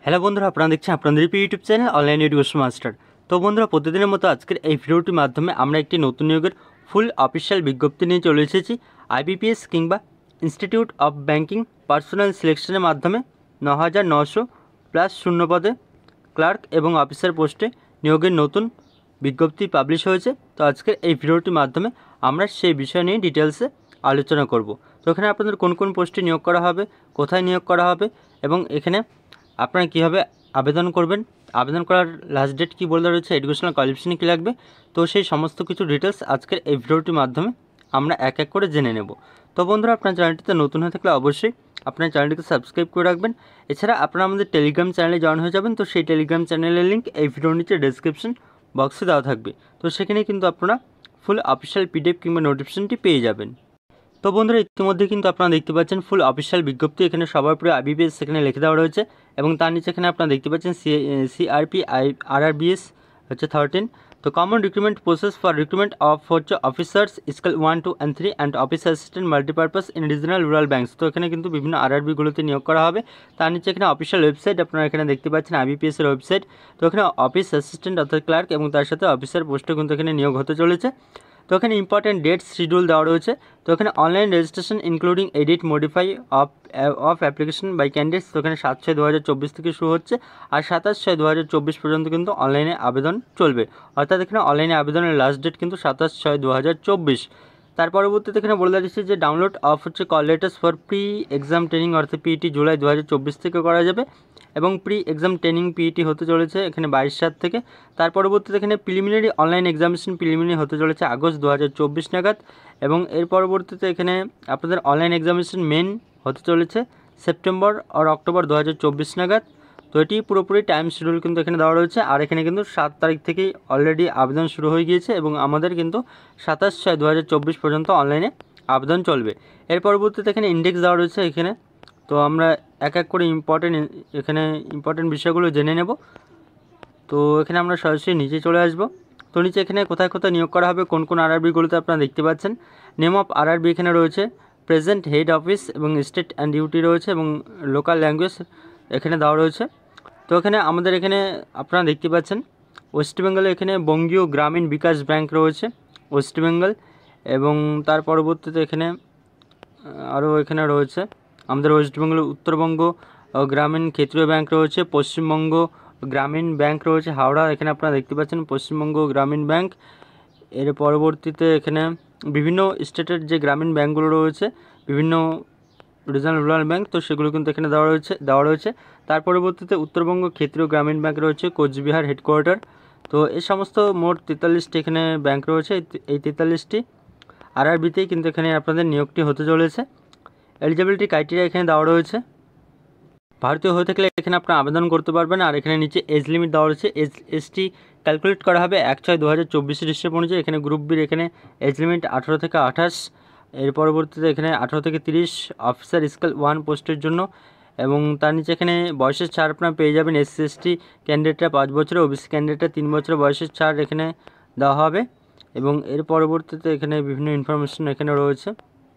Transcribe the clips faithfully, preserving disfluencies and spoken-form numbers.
Hello বন্ধুরা, আপনারা দেখছেন আপনাদের YouTube channel online education master. তো বন্ধুরা, প্রতিদিনের মতো আজকের এই ভিডিওটির মাধ্যমে আমরা একটি নতুন নিয়োগের ফুল অফিসিয়াল বিজ্ঞপ্তি নিয়ে চলে এসেছি। আইবিপিএস কিংবা ইনস্টিটিউট অফ ব্যাংকিং পার্সোনাল সিলেকশনের মাধ্যমে ন হাজার নশো প্লাস শূন্য পদে ক্লার্ক এবং অফিসার পোস্টে নিয়োগের নতুন বিজ্ঞপ্তি পাবলিশ হয়েছে। তো আজকের এই ভিডিওটির মাধ্যমে আমরা সেই বিষয় নিয়ে ডিটেলসে আলোচনা করব। তো এখানে আপনাদের কোন কোন পোস্টে নিয়োগ করা হবে, কোথায় নিয়োগ করা হবে এবং এখানে আপনারা কীভাবে আবেদন করবেন, আবেদন করার লাস্ট ডেট কী বলে রয়েছে, এডুকেশনাল কোয়ালিফিকেশনে কী লাগবে, তো সেই সমস্ত কিছু ডিটেলস আজকের এই ভিডিওটির মাধ্যমে আমরা এক এক করে জেনে নেব। তো বন্ধুরা, আপনার চ্যানেলটিতে নতুন হয়ে থাকলে অবশ্যই আপনার চ্যানেলটিকে সাবস্ক্রাইব করে রাখবেন। এছাড়া আপনারা আমাদের টেলিগ্রাম চ্যানেলে জয়েন হয়ে যাবেন। তো সেই টেলিগ্রাম চ্যানেলের লিঙ্ক এই ভিডিওর নিচে ডেসক্রিপশন বক্সে দেওয়া থাকবে। তো সেখানে কিন্তু আপনারা ফুল অফিসিয়াল পিডিএফ কিংবা নোটিফিকেশনটি পেয়ে যাবেন। তো বন্ধুরা, ইতিমধ্যে কিন্তু আপনারা দেখতে পাচ্ছেন ফুল অফিসিয়াল বিজ্ঞপ্তি এখানে সবার উপরে আইবিপিএস সেখানে লিখে দেওয়া রয়েছে এবং তার নিচে এখানে আপনারা দেখতে পাচ্ছেন সি সিআরপি আই আরআরবিএস হচ্ছে থার্টিন। তো common recruitment process for recruitment of হচ্ছে officers scale one two and three and office assistant multipurpose in regional rural banks. তো এখানে কিন্তু বিভিন্ন আরআরবিগুলোতে নিয়োগ করা হবে। তার নিচে এখানে অফিসিয়াল ওয়েবসাইট আপনারা এখানে দেখতে পাচ্ছেন, আইবিপিএসের ওয়েবসাইট। তো এখানে অফিস অ্যাসিস্ট্যান্ট অর্থাৎ ক্লার্ক এবং তার সাথে অফিসার পোস্টে কিন্তু এখানে নিয়োগ হতে চলেছে। তো এখানে ইম্পর্টেন্ট ডেট শিডিউল দেওয়া রয়েছে। তো এখানে online registration including edit modify of of application by candidates. তো এখানে সাত ছয় দু হাজার চব্বিশ থেকে শুরু হচ্ছে আর সাতাশ ছয় দু হাজার চব্বিশ পর্যন্ত কিন্তু অনলাইনে আবেদন চলবে। অর্থাৎ এখানে অনলাইনে আবেদনের লাস্ট ডেট কিন্তু সাতাশ ছয় দু হাজার চব্বিশ। তার পরবর্তীতে এখানে বলে দিচ্ছে যে ডাউনলোড অফ হচ্ছে call letters for pre exam training অর্থাৎ পিইটি জুলাই দু হাজার চব্বিশ থেকে করা যাবে এবং প্রি এক্সাম ট্রেনিং পিইটি হতে চলেছে এখানে বাইশ সাত থেকে। তার পরবর্তীতে এখানে প্রিলিমিনারি অনলাইন এক্সামিনেশন প্রিলিমিনারি হতে চলেছে আগস্ট দু হাজার চব্বিশ নাগাদ এবং এর পরবর্তীতে এখানে আপনাদের অনলাইন এক্সামিনেশন মেন হতে চলেছে সেপ্টেম্বর আর অক্টোবর দু হাজার চব্বিশ নাগাদ। তো এটি পুরোপুরি টাইম শিডিউল কিন্তু এখানে দেওয়া রয়েছে আর এখানে কিন্তু সাত তারিখ থেকেই অলরেডি আবেদন শুরু হয়ে গিয়েছে এবং আমাদের কিন্তু সাতাশ ছয় দু হাজার চব্বিশ পর্যন্ত অনলাইনে আবেদন চলবে। এর পরবর্তীতে এখানে ইন্ডেক্স দেওয়া রয়েছে এখানে। তো আমরা এক এক করে ইম্পর্টেন্ট এখানে ইম্পর্টেন্ট বিষয়গুলো জেনে নেব। তো এখানে আমরা সরাসরি নিচে চলে আসব। তো নিচে এখানে কোথায় কোথায় নিয়োগ করা হবে, কোন কোন আরআরবিগুলোতে আপনারা দেখতে পাচ্ছেন। নেম অফ আরআরবি এখানে রয়েছে, প্রেজেন্ট হেড অফিস এবং স্টেট অ্যান্ড ডিউটি রয়েছে এবং লোকাল ল্যাঙ্গুয়েজ এখানে দেওয়া রয়েছে। তো এখানে আমাদের এখানে আপনারা দেখতে পাচ্ছেন ওয়েস্ট বেঙ্গলে এখানে বঙ্গীয় গ্রামীণ বিকাশ ব্যাংক রয়েছে ওয়েস্ট বেঙ্গল এবং তার পরবর্তীতে এখানে আরও এখানে রয়েছে আমাদের ওয়েস্ট বেঙ্গলের উত্তরবঙ্গ গ্রামীণ ক্ষেত্রীয় ব্যাংক রয়েছে, পশ্চিমবঙ্গ গ্রামীণ ব্যাংক রয়েছে হাওড়া, এখানে আপনারা দেখতে পাচ্ছেন পশ্চিমবঙ্গ গ্রামীণ ব্যাংক। এর পরবর্তীতে এখানে বিভিন্ন স্টেটের যে গ্রামীণ ব্যাংকগুলো রয়েছে বিভিন্ন রিজনাল রুরাল ব্যাংক, তো সেগুলো কিন্তু এখানে দেওয়া রয়েছে দেওয়া রয়েছে তার পরবর্তীতে উত্তরবঙ্গ ক্ষেত্রীয় গ্রামীণ ব্যাংক রয়েছে কোচবিহার হেডকোয়ার্টার। তো এই সমস্ত মোট তেতাল্লিশটি এখানে ব্যাংক রয়েছে। এই তেতাল্লিশটি আরআরবিতেই কিন্তু এখানে আপনাদের নিয়োগটি হতে চলেছে। এলিজিবিলিটি ক্রাইটেরিয়া এখানে দেওয়া রয়েছে। ভারতীয় হয়ে থাকলে এখানে আপনারা আবেদন করতে পারবেন আর এখানে নিচে এজ লিমিট দেওয়া রয়েছে। এজ এসটি ক্যালকুলেট করা হবে এক ছয় দু হাজার চব্বিশের হিসেব অনুযায়ী। এখানে গ্রুপ বির এখানে এজ লিমিট আঠারো থেকে আঠাশ, এর পরবর্তীতে এখানে আঠারো থেকে তিরিশ অফিসার স্কেল ওয়ান পোস্টের জন্য এবং তার নিচে এখানে বয়সের ছাড় আপনারা পেয়ে যাবেন। এসসি এসটি ক্যান্ডিডেটরা পাঁচ বছরে, ওবিসি ক্যান্ডিডেটরা তিন বছরের বয়সের ছাড় এখানে দেওয়া হবে এবং এর পরবর্তীতে এখানে বিভিন্ন ইনফরমেশন এখানে রয়েছে।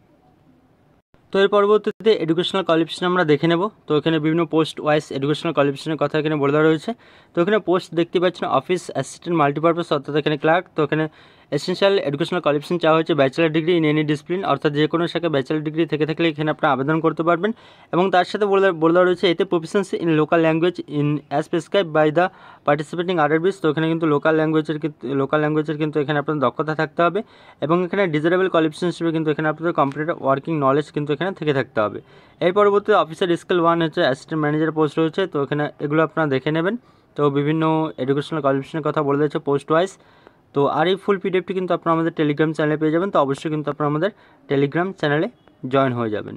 তো এর পরবর্তীতে এডুকেশনাল কোয়ালিফিকেশন আমরা দেখে নেব। তো এখানে বিভিন্ন পোস্ট ওয়াইজ এডুকেশনাল কোয়ালিফিকেশনের কথা এখানে বলে দেওয়া রয়েছে। তো এখানে পোস্ট দেখতে পাচ্ছেন অফিস অ্যাসিস্ট্যান্ট মাল্টিপারপাস অর্থাৎ এখানে ক্লার্ক। তো এখানে এসেনশিয়াল এডুকেশনাল কোয়ালিফিকেশন চাওয়া হয়েছে bachelor degree in any discipline অর্থাৎ যে কোনো শাখায় ব্যাচেলার ডিগ্রি থেকে থাকলে এখানে আপনারা আবেদন করতে পারবেন এবং তার সাথে বলে বলে দেওয়া রয়েছে এতে proficiency in local language in as prescribe by the participating RRBs. তো এখানে কিন্তু লোকাল ল্যাঙ্গুয়েজের লোকাল ল্যাঙ্গুয়েজের কিন্তু এখানে আপনাদের দক্ষতা থাকতে হবে এবং এখানে ডিজারেবল কোয়ালিফিকেশন হিসেবে কিন্তু এখানে আপনাদের কম্পিউটার ওয়ার্কিং নলেজ কিন্তু এখানে থেকে থাকতে হবে। এর পরবর্তী অফিসার স্কেল ওয়ান হচ্ছে অ্যাসিস্ট্যান্ট ম্যানেজার পোস্ট রয়েছে। তো এখানে এগুলো আপনারা দেখে নেবেন। তো বিভিন্ন এডুকেশনাল কোয়ালিফিকেশনের কথা বলে দিয়েছে পোস্ট ওয়াইজ। তো আর এই ফুল পিডিএফটি কিন্তু আপনারা আমাদের টেলিগ্রাম চ্যানেলে পেয়ে যাবেন। তো অবশ্যই কিন্তু আপনারা আমাদের টেলিগ্রাম চ্যানেলে জয়েন হয়ে যাবেন।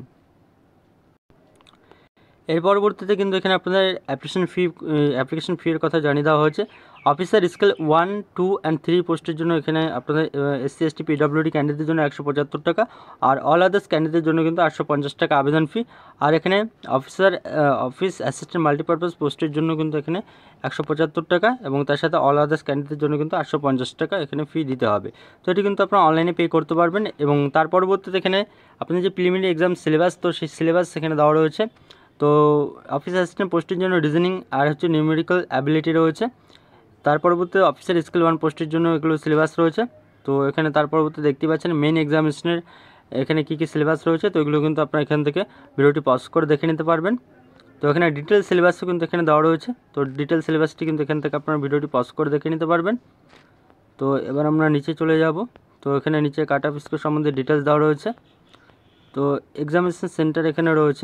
এর পরবর্তীতে কিন্তু এখানে আপনাদের অ্যাপ্লিকেশন ফি অ্যাপ্লিকেশন ফির কথা জানিয়ে দেওয়া হয়েছে। Officer scale one two and three পোস্টের জন্য এখানে আপনাদের এসসি এসটি পিডব্লিউডি ক্যান্ডিডেটের জন্য একশো পঁচাত্তর টাকা আর অল আদার্স ক্যান্ডিডেটের জন্য কিন্তু আটশো পঞ্চাশ টাকা আবেদন ফি। আর এখানে অফিসার অফিস অ্যাসিস্ট্যান্ট মাল্টিপারপাস পোস্টের জন্য কিন্তু এখানে একশো পঁচাত্তর টাকা এবং তার সাথে অল আদার্স ক্যান্ডিডেটের জন্য কিন্তু আটশো পঞ্চাশ টাকা এখানে ফি দিতে হবে। তো এটি কিন্তু আপনারা অনলাইনে পে করতে পারবেন এবং তার পরবর্তীতে এখানে আপনাদের যে প্রিলিমিনারি এক্সাম সিলেবাস তো সেই সিলেবাস সেখানে দেওয়া রয়েছে। তো অফিস অ্যাসিস্ট্যান্ট পোস্টের জন্য রিজনিং আর হচ্ছে নিউমেরিক্যাল অ্যাবিলিটি রয়েছে। তার পরবর্তী অফিসার স্কেল ওয়ান পোস্টের জন্য এগুলো সিলেবাস রয়েছে। তো এখানে তার পরবর্তী দেখতে পাচ্ছেন মেন এক্সামিনেশনের এখানে কী কী সিলেবাস রয়েছে, তো এগুলো কিন্তু আপনারা এখান থেকে ভিডিওটি পজ করে দেখে নিতে পারবেন। তো এখানে ডিটেলস সিলেবাসও কিন্তু এখানে দেওয়া রয়েছে। তো ডিটেলস সিলেবাসটি কিন্তু এখান থেকে আপনারা ভিডিওটি পজ করে দেখে নিতে পারবেন। তো এবার আমরা নিচে চলে যাব। তো এখানে নিচে কাট অফ স্কোর সম্বন্ধে ডিটেলস দেওয়া রয়েছে। তো এক্সামিনেশন সেন্টার এখানে রয়েছে,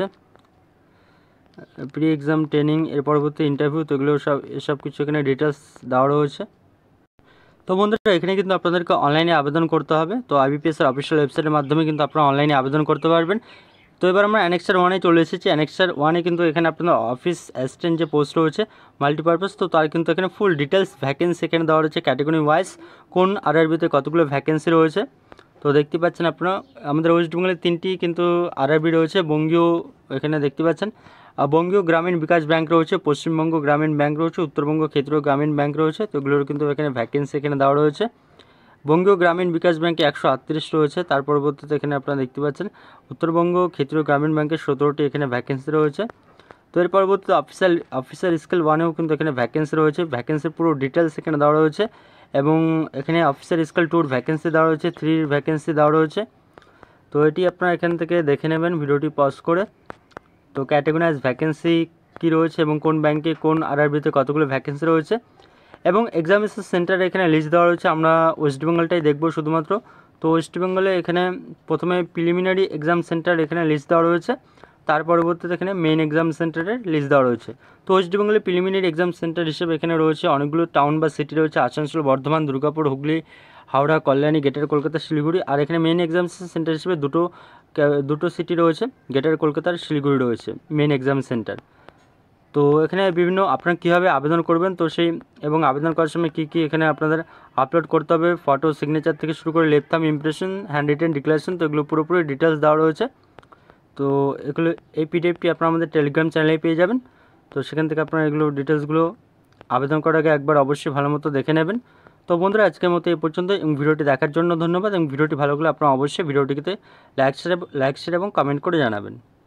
প্রি এক্সাম ট্রেনিং, এর পরবর্তী ইন্টারভিউ, তো এগুলো সব এসব কিছু এখানে ডিটেলস দেওয়া রয়েছে। তো বন্ধুরা এখানে কিন্তু আপনাদেরকে অনলাইনে আবেদন করতে হবে। তো আইবিপিএসের অফিসিয়াল ওয়েবসাইটের মাধ্যমে কিন্তু আপনারা অনলাইনে আবেদন করতে পারবেন। তো এবার আমরা অ্যানেক্সার ওয়ানে চলে এসেছি। অ্যানেক্সার ওয়ানে কিন্তু এখানে আপনাদের অফিস অ্যাসিস্ট্যান্ট যে পোস্ট রয়েছে মাল্টিপারপাস, তো তার কিন্তু এখানে ফুল ডিটেলস ভ্যাকেন্সি এখানে দেওয়া রয়েছে ক্যাটাগরি ওয়াইজ, কোন আরআরবিতে কতগুলো ভ্যাকেন্সি রয়েছে। তো দেখতে পাচ্ছেন আপনারা আমাদের ওয়েস্ট বেঙ্গলের তিনটি কিন্তু আরআরবি রয়েছে। বঙ্গীয় এখানে দেখতে পাচ্ছেন বঙ্গীয় গ্রামীণ বিকাশ ব্যাংক রয়েছে, পশ্চিমবঙ্গ গ্রামীণ ব্যাংক রয়েছে, উত্তরবঙ্গ ক্ষেত্রীয় গ্রামীণ ব্যাংক রয়েছে। তো এগুলোর কিন্তু এখানে ভ্যাকেন্সি এখানে দেওয়া রয়েছে। বঙ্গীয় গ্রামীণ বিকাশ ব্যাংকে একশো আটত্রিশ রয়েছে। তার পরবর্তীতে এখানে আপনারা দেখতে পাচ্ছেন উত্তরবঙ্গ ক্ষেত্রীয় গ্রামীণ ব্যাংকের সতেরোটি এখানে ভ্যাকেন্সি রয়েছে। তো এর পরবর্তীতে অফিসার অফিসার স্কেল ওয়ানেও কিন্তু এখানে ভ্যাকেন্সি রয়েছে। ভ্যাকেন্সির পুরো ডিটেলস এখানে দেওয়া রয়েছে এবং এখানে অফিসার স্কেল টুর ভ্যাকেন্সি দেওয়া রয়েছে, থ্রির ভ্যাকেন্সি দেওয়া রয়েছে। তো এটি আপনারা এখান থেকে দেখে নেবেন ভিডিওটি পজ করে। তো ক্যাটাগরাইজ ভ্যাকেন্সি কী রয়েছে এবং কোন ব্যাংকে কোন আরআরবিতে কতগুলো ভ্যাকেন্সি রয়েছে এবং এক্সামিনেশন সেন্টারে এখানে লিস্ট দেওয়া রয়েছে। আমরা ওয়েস্ট বেঙ্গলটাই দেখব শুধুমাত্র। তো ওয়েস্ট বেঙ্গলে এখানে প্রথমে প্রিলিমিনারি এক্সাম সেন্টার এখানে লিস্ট দেওয়া রয়েছে, তার পরবর্তীতে এখানে মেইন এক্সাম সেন্টারের লিস্ট দেওয়া রয়েছে। তো ওয়েস্ট বেঙ্গলে প্রিলিমিনারি এক্সাম সেন্টার হিসেবে এখানে রয়েছে অনেকগুলো টাউন বা সিটি রয়েছে, আসানসোল, বর্ধমান, দুর্গাপুর, হুগলি, হাওড়া, কল্যাণী, গ্রেটার কলকাতা, শিলিগুড়ি। আর এখানে মেইন এক্সাম সেন্টার হিসেবে দুটো দুটো সিটি রয়েছে, গ্রেটার কলকাতার শিলিগুড়ি রয়েছে মেইন এক্সাম সেন্টার। তো এখানে বিভিন্ন আপনারা কীভাবে আবেদন করবেন তো সেই এবং আবেদন করার সময় কী কী এখানে আপনাদের আপলোড করতে হবে, ফটো, সিগনেচার থেকে শুরু করে left thumb impression, hand written declaration, তো এগুলো পুরোপুরি ডিটেলস দেওয়া রয়েছে। তো এগুলো এই পিডিএফটি আপনারা আমাদের টেলিগ্রাম চ্যানেলে পেয়ে যাবেন। তো সেখান থেকে আপনারা এগুলো ডিটেলসগুলো আবেদন করার আগে একবার অবশ্যই ভালো মতো দেখে নেবেন। তো বন্ধুরা আজকের মতো এই পর্যন্ত, এবং ভিডিওটি দেখার জন্য ধন্যবাদ। এবং ভিডিওটি ভালো লাগলে আপনারা অবশ্যই ভিডিওটিতে লাইক শেয়ার লাইক শেয়ার এবং কমেন্ট করে জানাবেন।